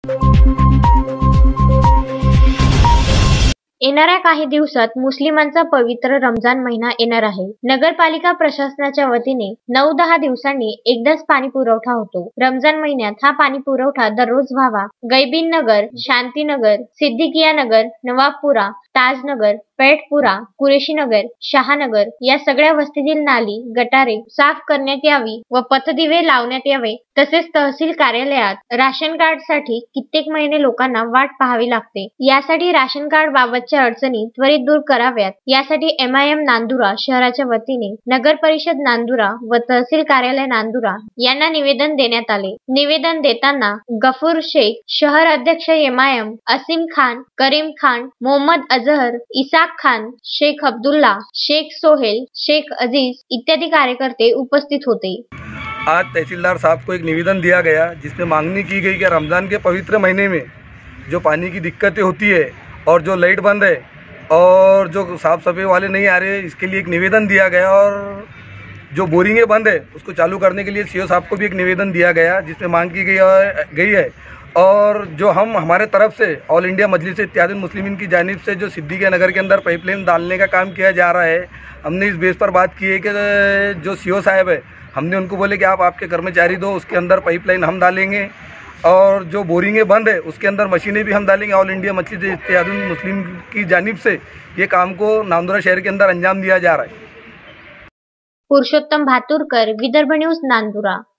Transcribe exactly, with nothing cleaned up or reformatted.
येणाऱ्या काही दिवसात मुस्लिमांचा पवित्र रमजान महिना येणार आहे. नगरपालिका प्रशासनाच्या वतीने नऊ दहा दिवसांनी एकदाच पाणी पुरवठा होतो. रमजान महिन्यात हा पाणी पुरवठा दररोज व्हावा. गैबीन नगर, शांतीनगर, सिद्दीकिया नगर, नवाबपुरा, ताजनगर, पेठपुरा, कुरेशी नगर, शहानगर या सगळ्या वस्तीतील नाली, गटारे साफ करण्यात यावी व पथदिवे लावण्यात यावे. तसेच तहसील कार्यालयात राशन कार्डसाठी कित्येक महिने लोकांना वाट पाहावी लागते. यासाठी राशन कार्ड बाबतच्या अडचणी त्वरित दूर कराव्यात. यासाठी एम आय एम नांदुरा शहराच्या वतीने नगर परिषद नांदुरा व तहसील कार्यालय नांदुरा यांना निवेदन देण्यात आले. निवेदन देताना गफूर शेख, शहर अध्यक्ष M I M, Aseem Khan, Karim Khan, Mohammad Azhar, Isaq Khan, Shaikh Abdullah, Shaikh Sohail, Shaikh Aziz इत्यादि कार्यकर्ते उपस्थित होते. आज तहसीलदार साहब को एक निवेदन दिया गया जिसमें मांगनी की गई कि रमज़ान के पवित्र महीने में जो पानी की दिक्कतें होती है और जो लाइट बंद है और जो साफ़ सफाई वाले नहीं आ रहे, इसके लिए एक निवेदन दिया गया और जो बोरिंगें बंद है उसको चालू करने के लिए सी ओ साहब को भी एक निवेदन दिया गया जिसमें मांग की गई गई है। और जो हम हमारे तरफ से ऑल इंडिया मजलिस इत्तेहादुल मुस्लिमीन की जानिब से जो सिद्दीकिया नगर के अंदर पाइपलाइन डालने का काम किया जा रहा है, हमने इस बेस पर बात की है कि जो सी ओ साहब है, हमने उनको बोले कि आप आपके कर्मचारी दो, उसके अंदर पाइपलाइन हम डालेंगे और जो बोरिंगें बंद है उसके अंदर मशीनें भी हम डालेंगे। ऑल इंडिया मजलिस इत्तेहादुल मुस्लिमीन की जानिब से ये काम को नांदुरा शहर के अंदर अंजाम दिया जा रहा है। पुरुषोत्तम भातुरकर, विदर्भ न्यूज, नांदुरा।